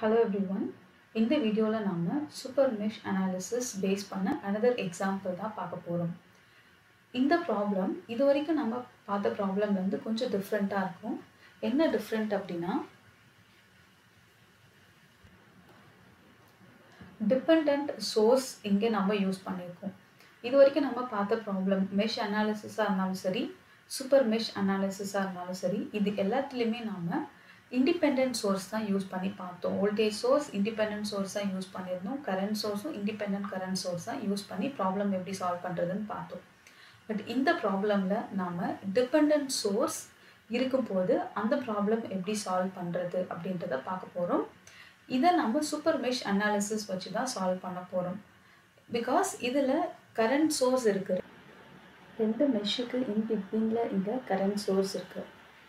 Hello everyone. இந்த வீடியோல நாம சூப்பர் மெஷ் அனாலிசிஸ் பேஸ் பண்ண another example தான் பார்க்க போறோம். இந்த ப்ராப்ளம் இதுவரைக்கும் நம்ம பார்த்த ப்ராப்ளம்ல இருந்து கொஞ்சம் டிஃபரெண்டா இருக்கும். என்ன டிஃபரெண்ட் அப்படின்னா டிபெண்டன்ட் சோர்ஸ் இங்கே நம்ம யூஸ் பண்ணியிருக்கோம். இதுவரைக்கும் நம்ம பார்த்த ப்ராப்ளம் மெஷ் அனாலிசிஸாக இருந்தாலும் சரி, சூப்பர் மெஷ் அனாலிசிஸாக இருந்தாலும் சரி, இது எல்லாத்துலேயுமே நாம இண்டிபெண்டன்ட் சோர்ஸ் தான் யூஸ் பண்ணி பார்த்தோம். வோல்டேஜ் சோர்ஸ் இண்டிபெண்டன்ட் சோர்ஸ் தான் யூஸ் பண்ணியிருந்தோம். கரண்ட் சோர்ஸும் இண்டிபெண்டன்ட் கரண்ட் சோர்ஸ் தான் யூஸ் பண்ணி ப்ராப்ளம் எப்படி சால்வ் பண்ணுறதுன்னு பார்த்தோம். பட் இந்த ப்ராப்ளமில் நாம் டிபெண்டன்ட் சோர்ஸ் இருக்கும்போது அந்த ப்ராப்ளம் எப்படி சால்வ் பண்ணுறது அப்படின்றத பார்க்க போகிறோம். இதை நம்ம சூப்பர் மெஷ் அனாலிசிஸ் வச்சு தான் சால்வ் பண்ண போகிறோம். பிகாஸ் இதில் கரண்ட் சோர்ஸ் இருக்குது. ரெண்டு மெஷ்ஷுக்கு இன் பிட்வீனில் இங்கே கரண்ட் சோர்ஸ் இருக்குது.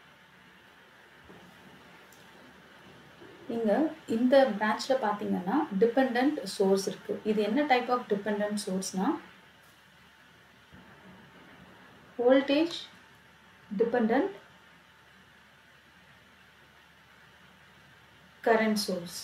இங்கே இந்த பிரான்ச்சில் பார்த்தீங்கன்னா டிபெண்டன்ட் சோர்ஸ் இருக்குது. இது என்ன டைப் ஆஃப் டிபெண்டன்ட் சோர்ஸ்னால் வோல்டேஜ் டிபெண்டன்ட் கரண்ட் சோர்ஸ்.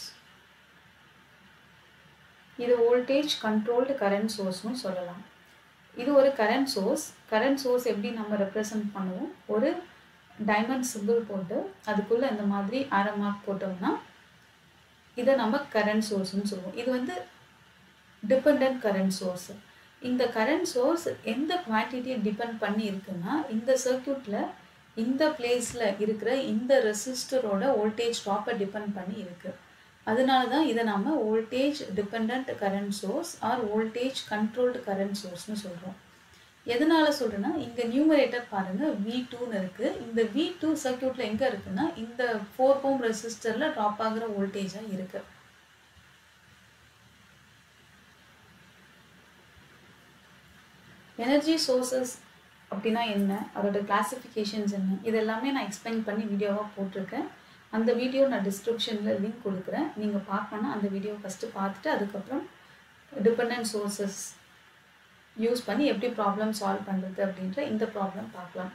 இது வோல்டேஜ் கண்ட்ரோல்டு கரண்ட் சோர்ஸ்னு சொல்லலாம். இது ஒரு கரண்ட் சோர்ஸ். கரண்ட் சோர்ஸ் எப்படி நம்ம ரெப்ரசன்ட் பண்ணுவோம்? ஒரு டைமண்ட் சிம்பிள் போட்டு அதுக்குள்ளே இந்த மாதிரி ஆரோ மார்க் போட்டோம்னா இதை நம்ம கரண்ட் சோர்ஸ்னு சொல்லுவோம். இது வந்து டிபெண்டன்ட் கரண்ட் சோர்ஸ். இந்த கரண்ட் சோர்ஸ் எந்த குவான்டிட்டியை டிபெண்ட் பண்ணி இருக்குன்னா இந்த சர்க்யூட்டில் இந்த பிளேஸில் இருக்கிற இந்த ரெசிஸ்டரோட வோல்டேஜ் ட்ராப்பை டிபெண்ட் பண்ணி இருக்குது. அதனால தான் இதை நம்ம voltage dependent current source or voltage controlled current சோர்ஸ்னு சொல்கிறோம். எதனால் சொல்கிறேன்னா இங்கே நியூமரேட்டர் பாருங்கள் V2ன்னு இருக்குது. இந்த V2 சர்க்யூட்டில் எங்கே இருக்குன்னா இந்த 4 ohm ரெசிஸ்டரில் ட்ராப் ஆகிற வோல்டேஜாக இருக்குது. எனர்ஜி சோர்சஸ் அப்படின்னா என்ன, அதோட கிளாசிஃபிகேஷன்ஸ் என்ன, இது எல்லாமே நான் எக்ஸ்பிளைன் பண்ணி வீடியோவாக போட்டிருக்கேன். அந்த வீடியோ நான் டிஸ்கிரிப்ஷனில் லிங்க் கொடுக்குறேன். நீங்கள் பார்க்கணுன்னா அந்த வீடியோ ஃபஸ்ட்டு பார்த்துட்டு அதுக்கப்புறம் டிபெண்டன்ட் சோர்சஸ் யூஸ் பண்ணி எப்படி ப்ராப்ளம் சால்வ் பண்ணுறது அப்படின்ற இந்த ப்ராப்ளம் பார்க்கலாம்.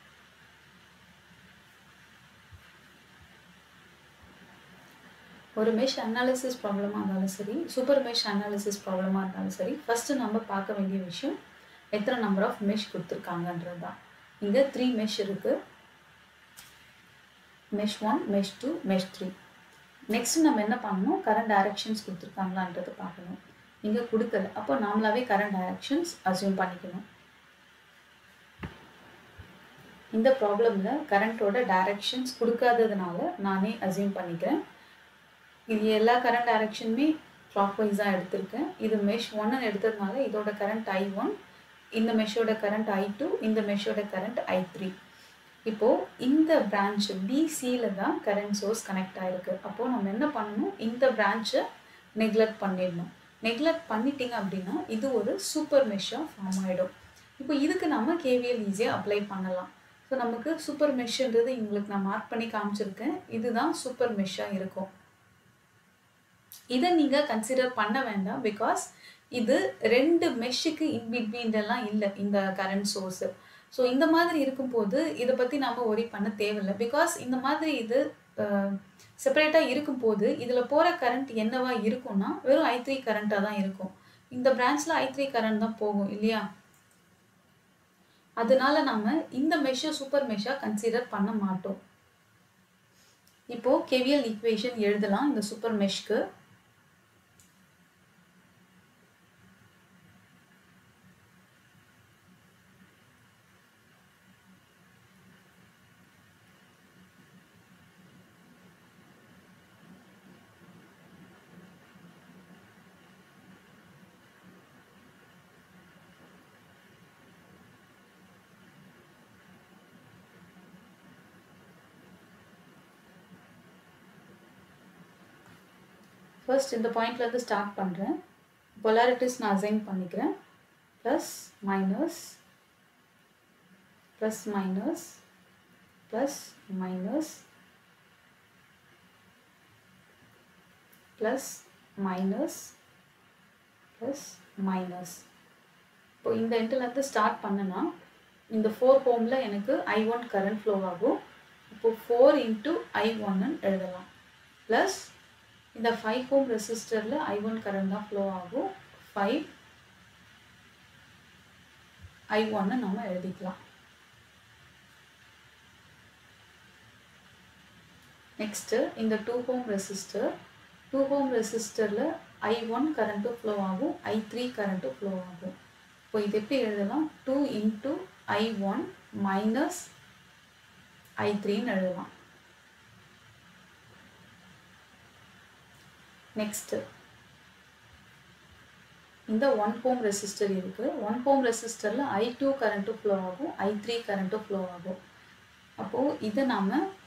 ஒரு மெஷ் அனாலிசிஸ் ப்ராப்ளமாக இருந்தாலும் சரி, சூப்பர் மெஷ் அனாலிசிஸ் ப்ராப்ளமாக இருந்தாலும் சரி, ஃபஸ்ட்டு நம்ம பார்க்க வேண்டிய விஷயம் எத்தனை நம்பர் ஆஃப் மெஷ் கொடுத்துருக்காங்கன்றது தான். இங்கே 3 மெஷ் இருக்குது. Mesh 1, mesh 2, mesh 3. நெக்ஸ்ட் நம்ம என்ன பண்ணணும்? கரண்ட் டைரக்ஷன்ஸ் கொடுத்துருக்காங்களான்றது பார்க்கணும். இங்கே கொடுக்கல, அப்போ நாமளாவே கரண்ட் டைரக்ஷன்ஸ் அசியூம் பண்ணிக்கணும். இந்த ப்ராப்ளமில் கரண்ட்டோட டைரக்ஷன்ஸ் கொடுக்காததுனால நானே அசியூம் பண்ணிக்கிறேன். இது எல்லா கரண்ட் டைரக்ஷனுமே கிளாக் வைஸாக எடுத்திருக்கேன். இது மெஷ் 1 எடுத்ததுனால இதோட கரண்ட் I1, இந்த மெஷோட கரண்ட் I2, இந்த மெஷோட கரண்ட் I3. இப்போது இந்த பிரான்ச் BCயில் தான் கரண்ட் சோர்ஸ் கனெக்ட் ஆகிருக்கு. அப்போது நம்ம என்ன பண்ணணும்? இந்த பிரான்ச்சை நெக்லெக்ட் பண்ணிடணும். நெக்லெக்ட் பண்ணிட்டீங்க அப்படின்னா இது ஒரு சூப்பர் மெஷ்ஷாக ஃபார்ம் ஆகிடும். இப்போ இதுக்கு நம்ம KVL ஈஸியாக அப்ளை பண்ணலாம். ஸோ நமக்கு சூப்பர் மெஷ்ன்றது உங்களுக்கு நான் மார்க் பண்ணி காமிச்சிருக்கேன். இதுதான் சூப்பர் மெஷ்ஷாக இருக்கும். இதை நீங்கள் கன்சிடர் பண்ண வேண்டாம். பிகாஸ் இது 2 மெஷ்ஷுக்கு இன்பிட்வீன்லாம் இல்லை இந்த கரண்ட் சோர்ஸு. ஸோ இந்த மாதிரி இருக்கும்போது இதை பற்றி நம்ம ஒரி பண்ண தேவையில்லை. பிகாஸ் இந்த மாதிரி இது செப்பரேட்டாக இருக்கும்போது இதில் போகிற கரண்ட் என்னவா இருக்கும்னா வெறும் I3 கரண்ட்டாக தான் இருக்கும். இந்த பிரான்ச்சில் I3 கரண்ட் தான் போகும் இல்லையா? அதனால நம்ம இந்த மெஷ்ஷை சூப்பர் மெஷ்ஷாக கன்சிடர் பண்ண மாட்டோம். இப்போது KVL ஈக்குவேஷன் எழுதலாம் இந்த சூப்பர் மெஷ்க்கு. ஃபர்ஸ்ட் இந்த பாயிண்ட்லேருந்து ஸ்டார்ட் பண்ணுறேன். பொலாரிட்டிஸ் நான் அசைன் பண்ணிக்கிறேன். Plus minus plus minus plus minus plus minus plus minus. இப்போ இந்த எண்ட்லேருந்து ஸ்டார்ட் பண்ணனா இந்த 4 ohmல எனக்கு I1 கரண்ட் ஃப்ளோ ஆகும். இப்போ 4 × I1 எழுதலாம். ப்ளஸ் இந்த 5 ஓம் ரெசிஸ்டரில் I1 கரண்ட் தான் ஃப்ளோ ஆகும். 5 I1 நம்ம எழுதிக்கலாம். நெக்ஸ்ட்டு இந்த 2 ஓம் ரெசிஸ்டரில் I1 கரண்ட்டும் ஃப்ளோ ஆகும், I3 கரண்ட்டும் ஃப்ளோ ஆகும். இப்போ இது எப்படி எழுதலாம்? 2 into I1 minus I3ன்னு எழுதலாம். நெக்ஸ்ட்டு இந்த 1 ஓம் ரெசிஸ்டர் இருக்குது. 1 ஓம் ரெசிஸ்டரில் I2 கரண்ட்டும் ஃப்ளோ ஆகும், I3 கரண்ட்டும் ஃப்ளோ ஆகும். அப்போது இதை நாம்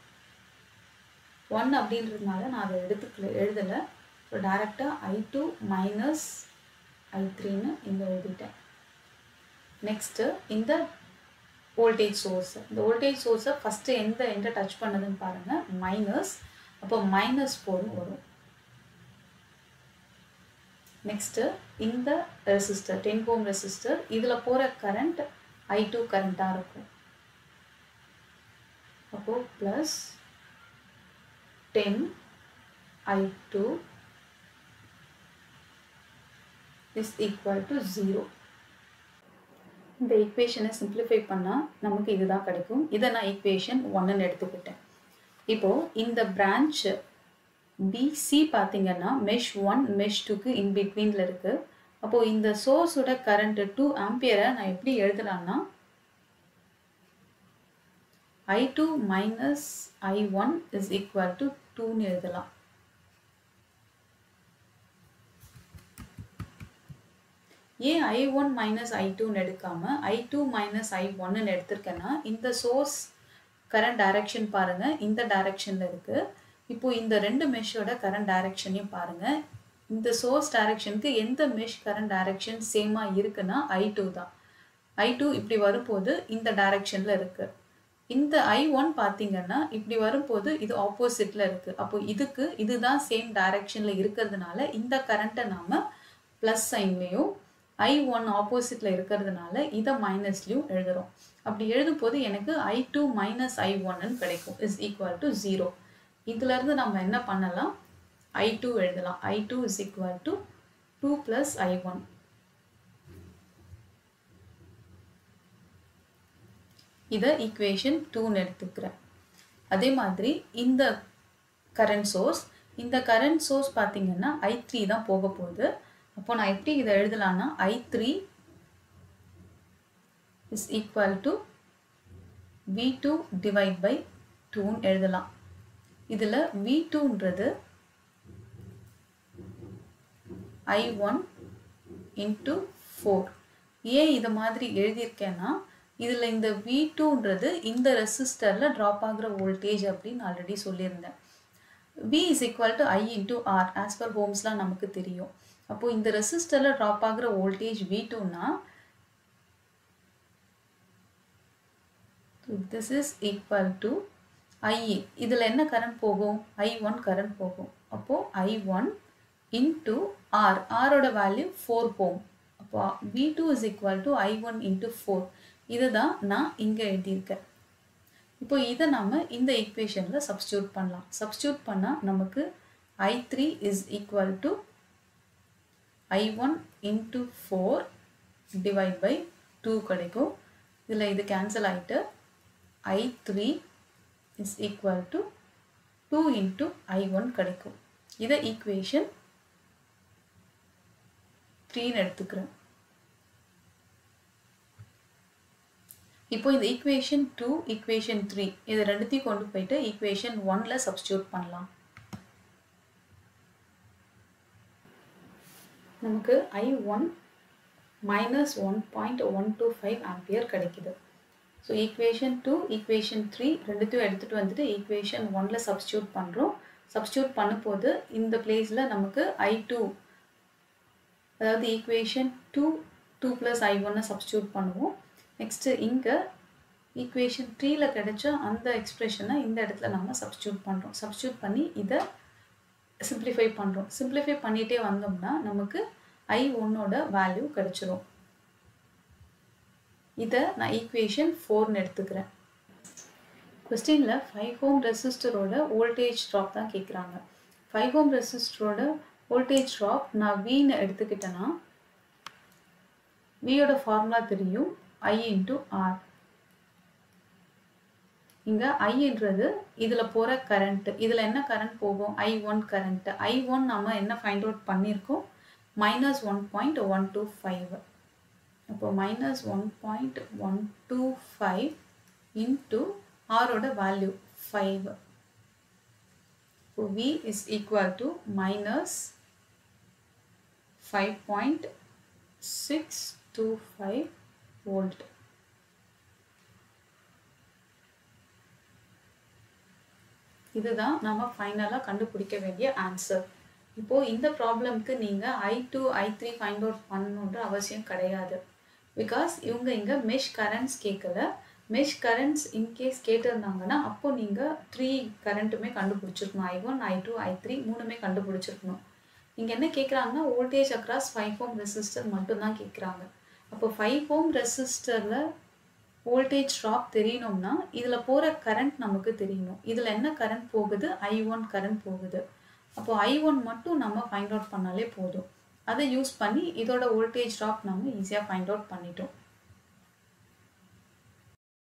1 அப்படின்றதுனால நான் அதை எழுதலை. ஸோ டைரெக்டாக I2 மைனஸ் I3ன்னு இங்கே எழுதிட்டேன். நெக்ஸ்ட்டு இந்த வோல்டேஜ் சோர்ஸ், இந்த வோல்டேஜ் சோர்ஸை ஃபஸ்ட்டு எந்த டச் பண்ணதுன்னு பாருங்கள், மைனஸ். அப்போ -4ன்னு வரும். நெக்ஸ்ட்டு இந்த ரெசிஸ்டர் 10 ஓம் ரெசிஸ்டர், இதில் போகிற கரண்ட் I2 கரண்ட்டாக இருக்கும். அப்போது plus 10 I2 is equal to 0. இந்த ஈக்குவேஷனை சிம்பிளிஃபை பண்ணால் நமக்கு இதுதான் கிடைக்கும். இதை நான் ஈக்குவேஷன் 1ன்னு எடுத்துக்கிட்டேன். இப்போது இந்த பிரான்ச் BC பார்த்தீங்கன்னா மெஷ் 1 மெஷ் 2க்கு இன்பிட்வீனில் இருக்குது. அப்போது இந்த சோர்ஸோட கரண்ட் 2 ஆம்பியரை நான் எப்படி எழுதலான்னா I2 minus I1 is equal to 2ன்னு எழுதலாம். ஏன் I1 மைனஸ் I2ன்னு எடுக்காமல் I2 மைனஸ் I1ன்னு எடுத்திருக்கேன்னா, இந்த சோர்ஸ் கரண்ட் டைரக்ஷன் பாருங்கள், இந்த டைரக்ஷனில் இருக்குது. இப்போ இந்த ரெண்டு மெஷோட கரண்ட் டைரக்ஷனையும் பாருங்கள். இந்த சோர்ஸ் டைரக்ஷனுக்கு எந்த மெஷ் கரண்ட் டைரக்ஷன் சேமாக இருக்குன்னா I2 தான். I2 இப்படி வரும்போது இந்த டைரக்ஷனில் இருக்குது. இந்த I1 பார்த்தீங்கன்னா இப்படி வரும்போது இது ஆப்போசிட்டில் இருக்குது. அப்போ இதுதான் சேம் டைரக்ஷனில் இருக்கிறதுனால இந்த கரண்ட்டை நாம் ப்ளஸ் சைன்லேயும், I1 ஆப்போசிட்டில் இருக்கிறதுனால இதை மைனஸ்லேயும் எழுதுகிறோம். அப்படி எழுதும்போது எனக்கு I2 மைனஸ் I1ன்னு கிடைக்கும், இஸ் ஈக்குவல் டு 0. இதிலேருந்து நம்ம என்ன பண்ணலாம்? I2 எழுதலாம். I2 is equal to 2 plus I1. இதை ஈக்குவேஷன் 2ன்னு எடுத்துக்கிறேன். அதே மாதிரி இந்த கரண்ட் சோர்ஸ் பார்த்தீங்கன்னா I3 தான் போக போகுது. அப்போ நான் எப்படி இதை எழுதலான்னா I3 is equal to V2 divide by 2ன்னு எழுதலாம். இதில் V2ன்றது I1 into 4. ஏன் இதை மாதிரி எழுதியிருக்கேன்னா, இதில் இந்த V2ன்றது இந்த ரெசிஸ்டரில் ட்ராப் ஆகிற வோல்டேஜ் அப்படின்னு ஆல்ரெடி சொல்லியிருந்தேன். V is equal to I into R as per Ohmsலாம் நமக்கு தெரியும். அப்போது இந்த ரெசிஸ்டரில் ட்ராப் ஆகிற வோல்டேஜ் V2னா this is equal to I. இதில் என்ன கரண்ட் போகும்? I1 கரண்ட் போகும். அப்போது I1 into R. Rோட வேல்யூ 4 ohm. அப்போ V2 is equal to I1 into 4. இதுதான் நான் இங்கே எழுதியிருக்கேன். இப்போ இதை நம்ம இந்த ஈக்குவேஷனில் சப்ஸ்டியூட் பண்ணலாம். சப்ஸ்டியூட் பண்ணால் நமக்கு I3 is equal to I1 into 4 divide by 2 கிடைக்கும். இதில் இது கேன்சல் ஆகிட்டு I3 is equal to 2 into I1 கிடைக்கும். இதை ஈக்குவேஷன் 3ன்னு எடுத்துக்கிறேன். இப்போ இந்த ஈக்குவேஷன் 2, ஈக்குவேஷன் 3 இது ரெண்டுத்தையும் கொண்டு போயிட்டு ஈக்குவேஷன் 1ல சப்ஸ்டியூட் பண்ணலாம். நமக்கு I1 minus 1.125 ஆம்பியர் கிடைக்குது. ஸோ ஈக்குவேஷன் 2, ஈக்குவேஷன் 3 ரெண்டுத்தையும் எடுத்துகிட்டு வந்துட்டு ஈக்குவேஷன் 1ல சப்ஸ்டியூட் பண்ணுறோம். சப்ஸ்டியூட் பண்ணும்போது இந்த பிளேஸில் நமக்கு I2, அதாவது ஈக்குவேஷன் 2 plus I1 சப்ஸ்டியூட் பண்ணுவோம். நெக்ஸ்ட்டு இங்கே ஈக்குவேஷன் 3ல கிடைச்ச அந்த எக்ஸ்பிரஷனை இந்த இடத்துல நம்ம சப்ஸ்டியூட் பண்ணுறோம். சப்ஸ்டியூட் பண்ணி இதை சிம்பிளிஃபை பண்ணுறோம். சிம்பிளிஃபை பண்ணிகிட்டே வந்தோம்னா நமக்கு I1ஓட வேல்யூ கிடைச்சிரும். இதை நான் ஈக்குவேஷன் 4ன்னு எடுத்துக்கிறேன். கொஸ்டினில் 5 ஓம் ரெசிஸ்டரோட வோல்டேஜ் ட்ராப் தான் கேட்குறாங்க. 5 ohm ரெசிஸ்டரோட வோல்டேஜ் ட்ராப் நான் Vன்னு எடுத்துக்கிட்டேன்னா Vயோட ஃபார்முலா தெரியும் I into R. இங்க I-ன்றது இதுல போற கரண்ட். இதுல என்ன கரண்ட் போகும்? I1 current. I1 நாம என்ன ஃபைண்ட் அவுட் பண்ணியிருக்கோம்? -1.125. அப்போ -1.125 into R ஓட value 5. So V is equal to -5.625 volt. இதுதான் நாம ஃபைனலா கண்டுபிடிக்க வேண்டிய ஆன்சர். இப்போ இந்த ப்ராப்ளம்க்கு நீங்க I2 I3 ஃபைண்ட் அவுட் பண்ணணும்ன்ற அவசியம் கிடையாது. பிகாஸ் இவங்க இங்க மெஷ் கரண்ட்ஸ் கேட்கல. மெஷ் கரண்ட்ஸ் இன்கேஸ் கேட்டிருந்தாங்கன்னா அப்போ நீங்க 3 கரண்ட்டுமே கண்டுபிடிச்சிருக்கணும். I1 I2 I3 மூணுமே கண்டுபிடிச்சிருக்கணும். இங்க என்ன கேட்குறாங்கன்னா வோல்டேஜ் அக்ராஸ் 5 ohm ரெசிஸ்டர் மட்டும் தான் கேட்குறாங்க. அப்போ 5 ohm ரெசிஸ்டர்ல வோல்டேஜ் ட்ராப் தெரியணும்னா இதுல போற கரண்ட் நமக்கு தெரியணும். இதுல என்ன கரண்ட் போகுது? I1 கரண்ட் போகுது. அப்போ I1 மட்டும் நம்ம ஃபைண்ட் அவுட் பண்ணாலே போதும். அதை யூஸ் பண்ணி இதோட வோல்டேஜ் ட்ராப் நம்ம ஈஸியா ஃபைண்ட் அவுட் பண்ணிட்டோம்.